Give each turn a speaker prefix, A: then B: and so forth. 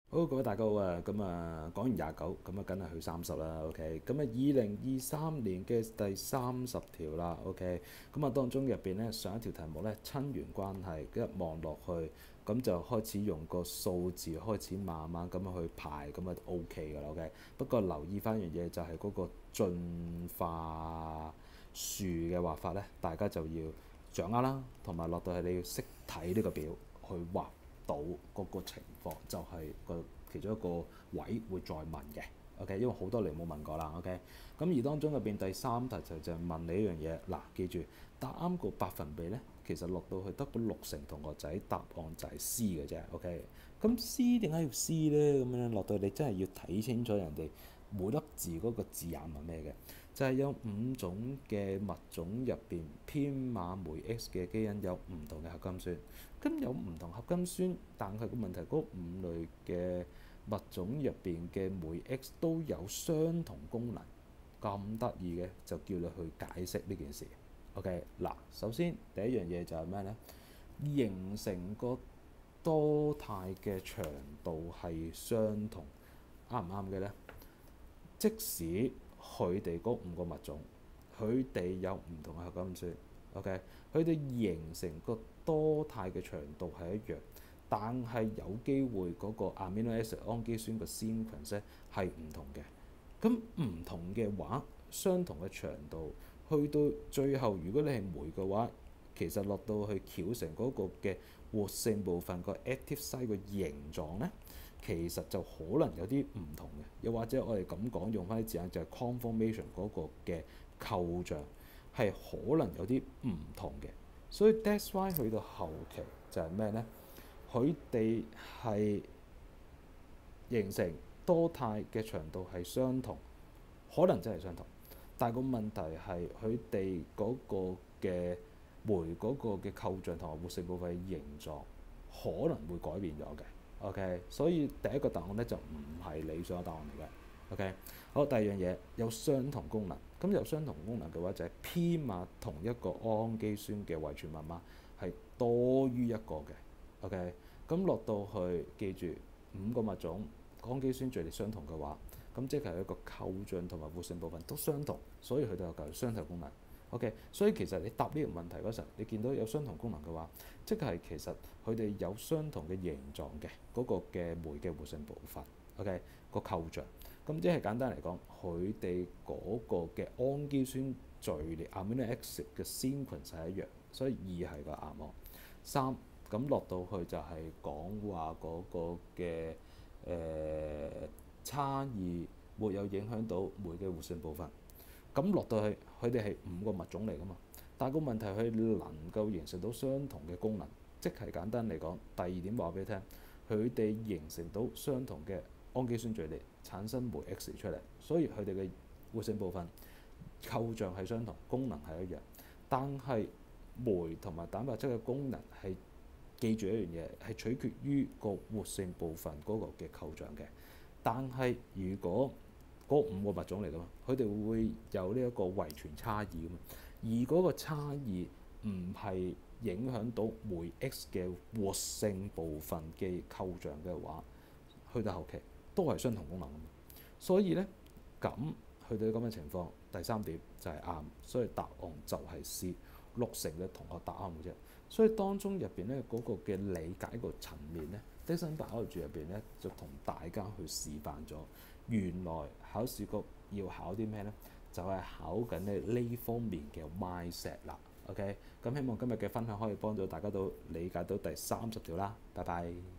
A: 好，各位大家好啊！講完29，梗係去30啦。OK，2023年嘅第30條啦。OK，當中入邊咧上一條題目咧親緣關係，一望落去就開始用個數字開始慢慢咁樣去排，就 OK 㗎啦。OK，不過留意翻樣嘢就係嗰個進化樹嘅畫法咧，大家就要掌握啦，同埋落到係你要識睇呢個表去畫到嗰個情況，就係個其中一個位會再問嘅。OK，因為好多年冇問過啦。OK，而當中入邊第三題就係問你一樣嘢。嗱，記住答啱個百分比呢，其實落到去得個60%同學仔答案就係 C 嘅啫。OK，咁 C 點解要 C 呢？咁樣落到你真係要睇清楚人哋每粒字嗰個字眼係咩嘅，就係有5種嘅物種入邊，編碼酶 X 嘅基因有唔同嘅合金酸。咁有唔同合金酸，但係個問題嗰5類嘅物種入邊嘅酶 X 都有相同功能，咁得意嘅就叫你去解釋呢件事。OK， 嗱，首先第一樣嘢就係咩呢？形成個多態嘅長度係相同，啱唔啱嘅呢？即使佢哋嗰5個物種，佢哋有唔同嘅合金酸。OK， 佢哋形成個多態嘅長度係一樣，但係有機會嗰個 amino acid 氨基酸嘅 sequence 係唔同嘅。咁唔同嘅話，相同嘅長度去到最後，如果你係酶嘅話，其實落到去構成嗰個嘅活性部分個 active site 個形狀呢，其實就可能有啲唔同嘅。又或者我哋咁講，用翻啲字眼就係 conformation 嗰個嘅構象係可能有啲唔同嘅。所以 that's why 去到後期就係咩呢？佢哋係形成多態嘅長度係相同，可能真係相同，但係個問題係佢哋嗰個嘅酶嗰個嘅構象同埋活性部分嘅形狀可能會改變咗嘅。OK， 所以第一個答案咧就唔係理想嘅答案嚟嘅。OK， 好，第二樣嘢有相同功能，咁有相同功能嘅話就係編碼同一個氨基酸嘅遺傳密碼係多於一個嘅。OK， 咁落到去記住5個物種氨基酸序列相同嘅話，咁即係一個構象同埋活性部分都相同，所以佢哋有個相同功能。OK， 所以其實你答呢個問題嗰時候，你見到有相同功能嘅話，即係其實佢哋有相同嘅形狀嘅嗰個嘅酶嘅活性部分。OK， 個構象，咁即係簡單嚟講，佢哋嗰個嘅氨基酸序列 amino acid 嘅 sequence 係一樣，所以2係個答案。3咁落到去就係講話嗰個嘅差異沒有影響到酶嘅活性部分。咁落到去，佢哋係5個物種嚟噶嘛，但係個問題佢能夠形成到相同嘅功能，即係簡單嚟講，第二點話俾你聽，佢哋形成到相同嘅氨基酸序列，產生酶 X 出嚟，所以佢哋嘅活性部分構象係相同，功能係一樣，但係酶同埋蛋白質嘅功能係，記住一樣嘢係取決於個活性部分嗰個嘅構象嘅。但係如果嗰5個物種嚟噶嘛，佢哋會有呢一個遺傳差異噶嘛，而嗰個差異唔係影響到酶 X 嘅活性部分嘅構象嘅話，去到後期都係相同功能噶嘛。所以呢，咁去到咁嘅情況，第三點就係啱，所以答案就係 C， 60%嘅同學答啱嘅啫。所以當中入邊咧嗰個嘅理解個層面咧，Dixon Biology入邊咧就同大家去示範咗，原來考試局要考啲咩呢？就係考緊呢方面嘅 mindset 啦。OK，咁希望今日嘅分享可以幫到大家到理解到第30條啦。拜拜。